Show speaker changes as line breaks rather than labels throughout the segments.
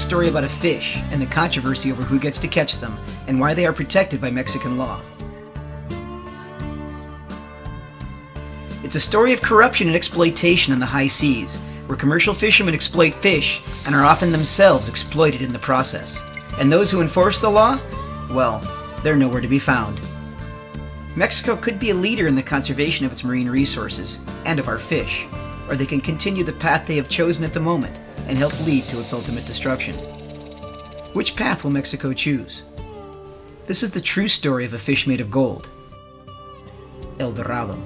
story about a fish and the controversy over who gets to catch them and why they are protected by Mexican law. It's a story of corruption and exploitation on the high seas, where commercial fishermen exploit fish and are often themselves exploited in the process. And those who enforce the law? Well, they're nowhere to be found. Mexico could be a leader in the conservation of its marine resources and of our fish, or they can continue the path they have chosen at the moment and help lead to its ultimate destruction. Which path will Mexico choose? This is the true story of a fish made of gold, El Dorado.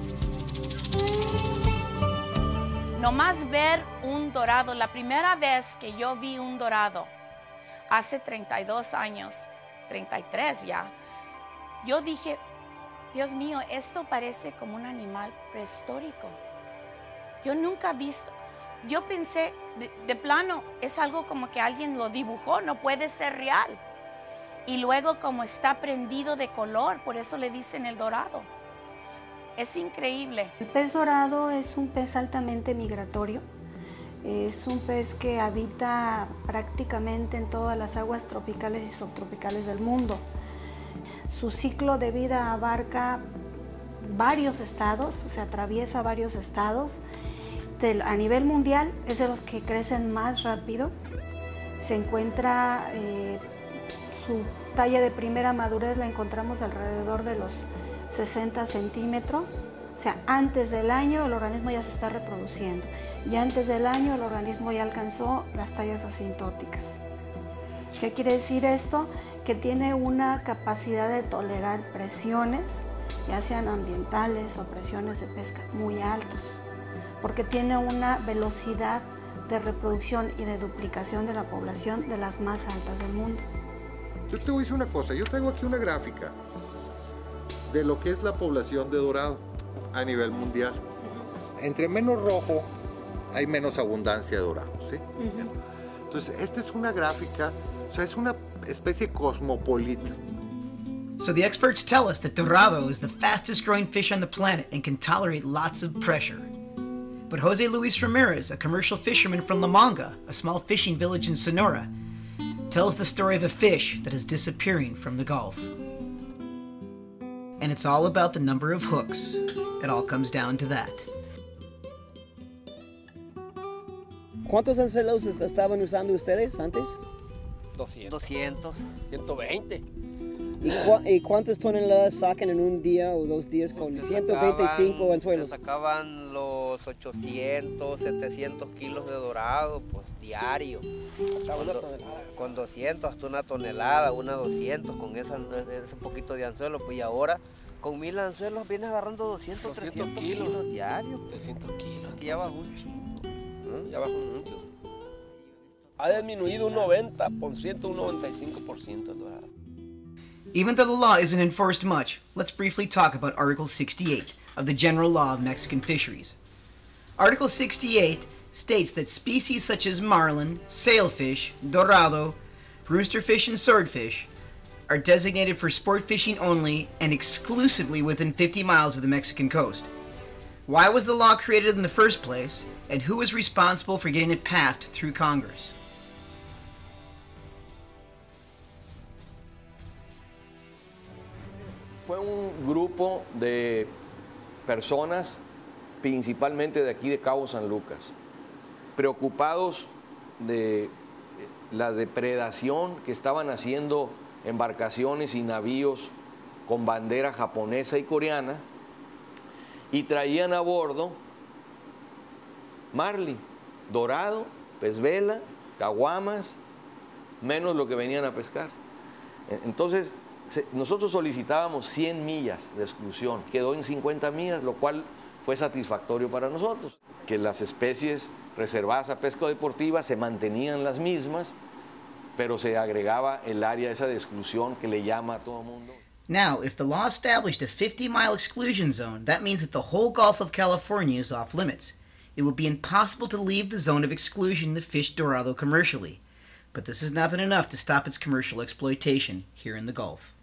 Nomás ver un dorado, la primera vez que yo vi un dorado, hace 32 años, 33 ya, yo dije, Dios mío, esto parece como un animal prehistórico. Yo nunca he visto, yo pensé, de plano, es algo como que alguien lo dibujó, no puede ser real. Y luego como está prendido de color, por eso le dicen el dorado. Es increíble.
El pez dorado es un pez altamente migratorio. Es un pez que habita prácticamente en todas las aguas tropicales y subtropicales del mundo. Su ciclo de vida abarca varios estados, o sea, atraviesa varios estados. A nivel mundial es de los que crecen más rápido. Se encuentra, su talla de primera madurez la encontramos alrededor de los 60 centímetros, o sea, antes del año el organismo ya se está reproduciendo y antes del año el organismo ya alcanzó las tallas asintóticas. ¿Qué quiere decir esto? Que tiene una capacidad de tolerar presiones, ya sean ambientales o presiones de pesca muy altos, porque tiene una velocidad de reproducción y de duplicación de la población de las más altas del mundo.
Yo te voy a decir una cosa, yo tengo aquí una gráfica de lo que es la población de dorado a nivel mundial. Entre menos rojo hay menos abundancia de dorado, ¿sí? Entonces, esta es una gráfica, o sea, es una especie cosmopolita.
So the experts tell us that dorado is the fastest growing fish on the planet and can tolerate lots of pressure. But Jose Luis Ramirez, a commercial fisherman from La Manga, a small fishing village in Sonora, tells the story of a fish that is disappearing from the Gulf. And it's all about the number of hooks. It all comes down to that.
¿Cuántos anzuelos estaban usando ustedes antes?
200. 120.
¿Y cuántas toneladas sacan en un día o 2 días con 125 anzuelos?
Se sacaban los 800, 700 kilos de dorado, pues diario. Con 200 hasta una tonelada, una 200, con ese poquito de anzuelo. Pues y ahora con 1000 anzuelos vienes agarrando 200, 300 kilos diarios.
300 kilos.
Aquí ya bajó un chingo.
Ya bajó mucho. Ha disminuido un 90%, un 95% el dorado.
Even though the law isn't enforced much, let's briefly talk about Article 68 of the General Law of Mexican Fisheries. Article 68 states that species such as marlin, sailfish, dorado, roosterfish, and swordfish are designated for sport fishing only and exclusively within 50 miles of the Mexican coast. Why was the law created in the first place, and who is responsible for getting it passed through Congress?
Fue un grupo de personas, principalmente de aquí de Cabo San Lucas, preocupados de la depredación que estaban haciendo embarcaciones y navíos con bandera japonesa y coreana, y traían a bordo marlin, dorado, pez vela, caguamas, menos lo que venían a pescar. Entonces, nosotros solicitábamos 100 millas de exclusión, quedó en 50 millas, lo cual fue satisfactorio para nosotros, que las especies reservadas a pesca deportiva se mantenían las mismas, pero se agregaba el área esa de exclusión que le llama a todo mundo.
Now, if the law established a 50-mile exclusion zone, that means that the whole Gulf of California is off limits. It would be impossible to leave the zone of exclusion to fish dorado commercially. But this has not been enough to stop its commercial exploitation here in the Gulf.